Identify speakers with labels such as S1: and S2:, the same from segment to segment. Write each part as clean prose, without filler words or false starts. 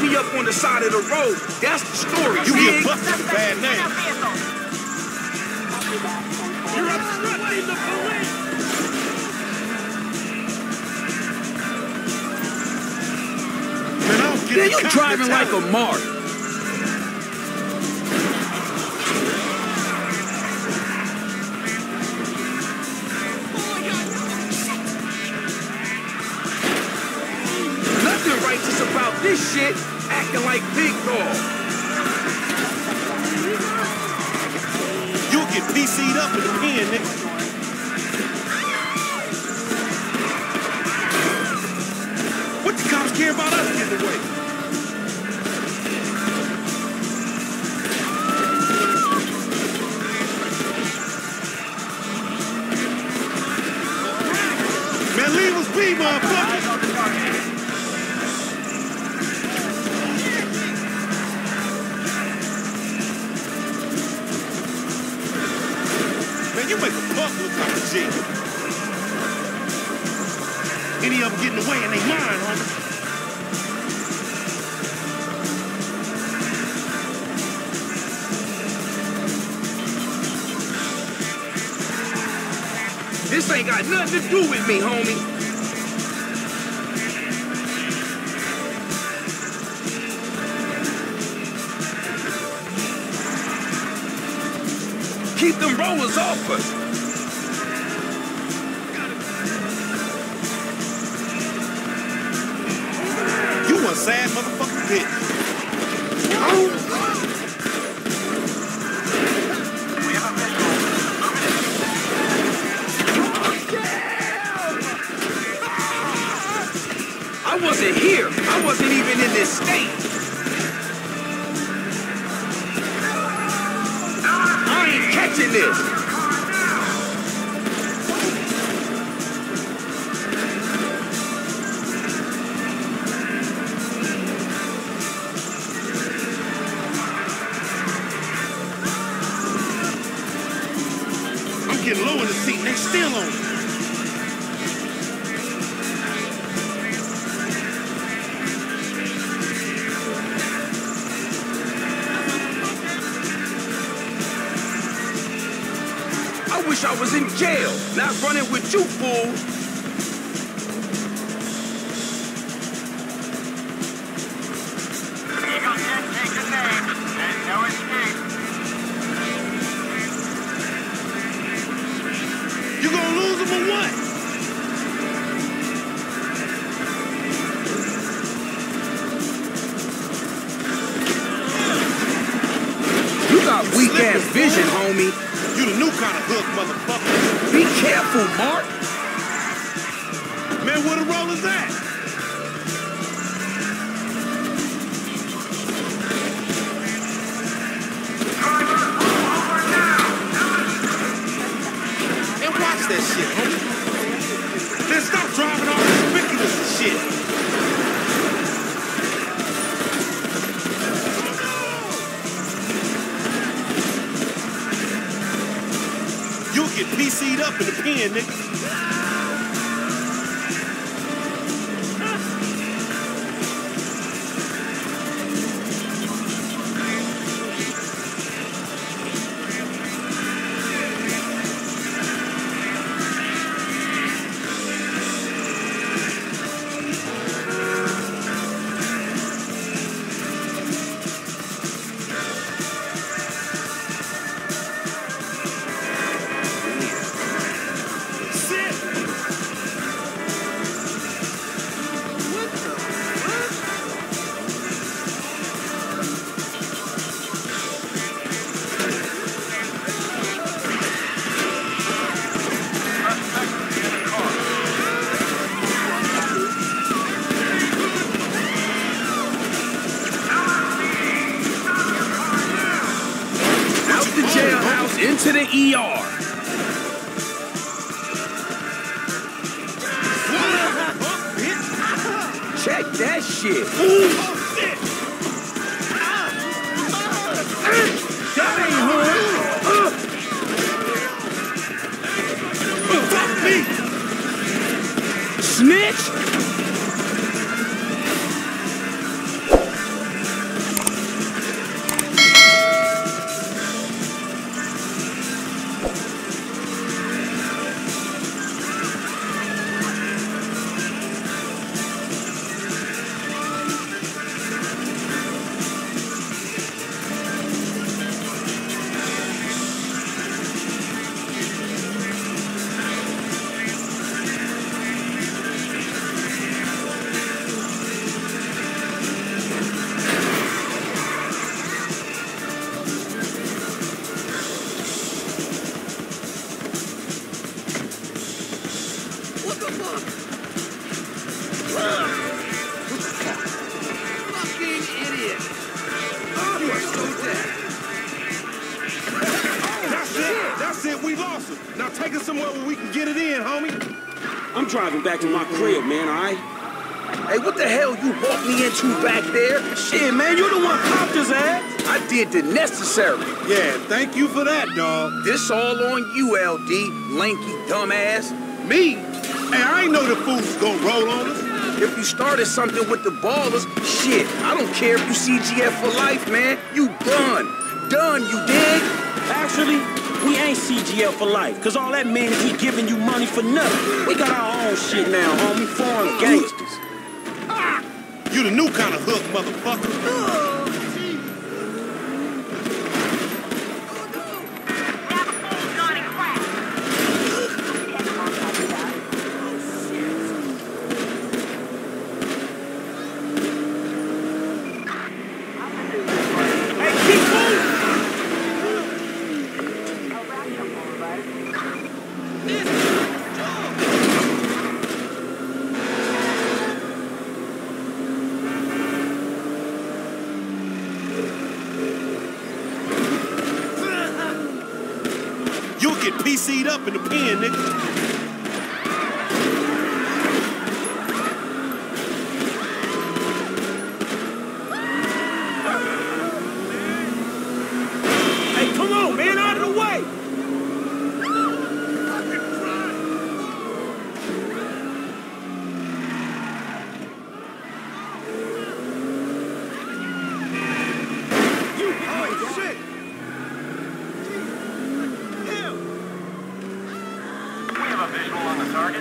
S1: me up on the side of the road. That's the story.
S2: You get busted a bad name.
S3: You're obstructing the police!
S2: Man, I don't get
S1: Man, you driving like a mark. Nothing righteous about this shit. Acting like big dog.
S2: You'll get PC'd up in the pen, nigga. What the cops care about us getting away? Man, leave us be, motherfucker! You make a buck look like a G. Any of them getting away and they mine, homie.
S1: This ain't got nothing to do with me, homie. Keep them rollers off us.
S2: You one sad motherfucking bitch.
S1: I wasn't here. I wasn't even in this state. I ain't catching this.
S2: I'm getting low in the seat and they still on it.
S1: I wish I was in jail, not running with you fools.
S4: Eagle 10, take the name. There's no escape.
S2: You gonna lose them or what?
S1: You got weak-ass vision, homie.
S2: You the new kind of hook, motherfucker.
S1: Be careful, Mark.
S2: Man, where the rollers at? Man, watch that shit, homie. Man, stop driving all ridiculous and shit. You'll get PC'd up in the pen, nigga.
S1: Into the ER. Check that shit. That ain't hood.
S2: Fuck me!
S1: Snitch!
S2: Awesome. Now take us somewhere where we can get it in, homie.
S3: I'm driving back to my crib, man, all right?
S1: Hey, what the hell you walked me into back there?
S3: Shit, man, you the one popped his ass.
S1: I did the necessary.
S2: Yeah, thank you for that, dawg.
S1: This all on you, LD, lanky dumbass.
S2: Me? Hey, I ain't know the fools was gonna roll on us.
S1: If you started something with the ballers, shit, I don't care if you CGF for life, man. You done. Done, you dig?
S3: Actually, we ain't CGL for life, cause all that means is we giving you money for nothing. We got our own shit now, homie, foreign gangsters.
S2: You the new kind of hook, motherfucker. You'll get PC'd up in the pen, nigga.
S3: Hey, come on, man, out of the way.
S4: Visual on the target.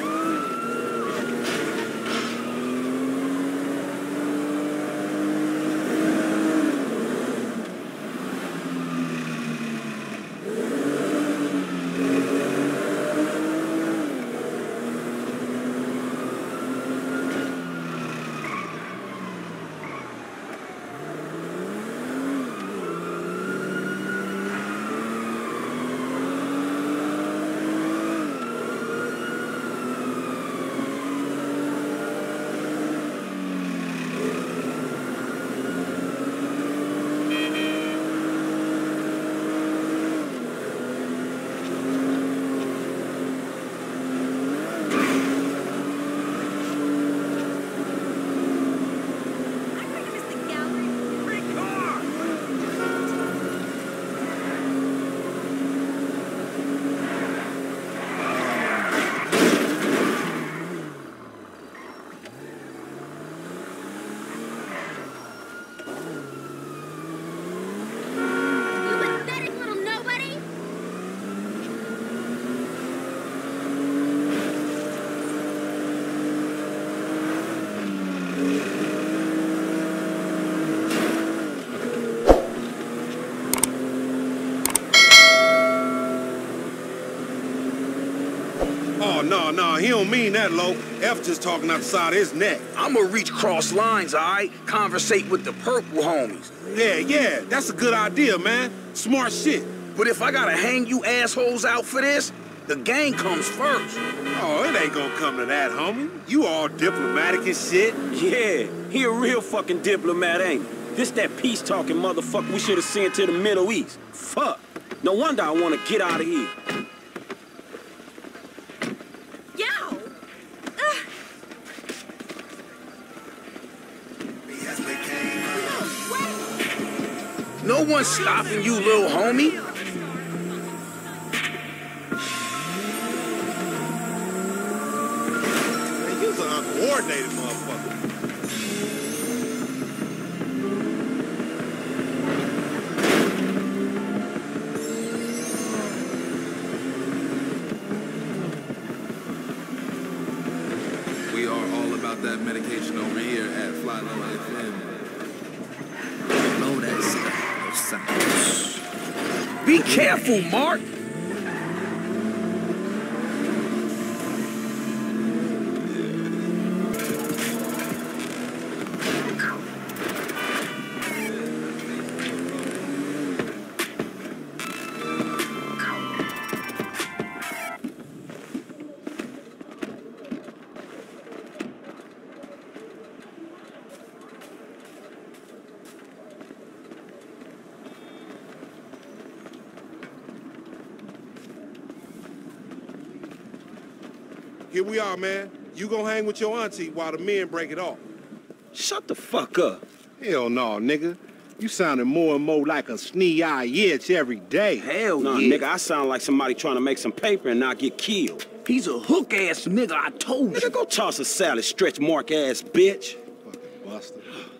S2: Oh, no, he don't mean that, Lo. F just talking outside his neck.
S1: I'ma reach cross lines, all right? Conversate with the purple homies.
S2: Yeah, that's a good idea, man. Smart shit.
S1: But if I gotta hang you assholes out for this, the gang comes first.
S2: Oh, it ain't gonna come to that, homie. You all diplomatic and shit.
S3: Yeah, he a real fucking diplomat, ain't he? This that peace-talking motherfucker we should have sent to the Middle East. Fuck. No wonder I want to get out of here.
S1: No one's stopping you, little homie.
S2: Man, you's an uncoordinated motherfucker.
S5: We are all about that medication over here at Fly Low FM. Know that shit. Los Santos.
S1: Be careful, Mark.
S2: here we are, man. You gonna hang with your auntie while the men break it off.
S3: Shut the fuck up.
S6: Hell no, nigga. You sounding more and more like a snee-eye itch every day.
S1: Hell
S3: No,
S1: yeah.
S3: nigga, I sound like somebody trying to make some paper and not get killed.
S1: He's a hook-ass nigga, I told you.
S3: Nigga, go toss a salad, stretch mark ass bitch.
S6: Fucking buster.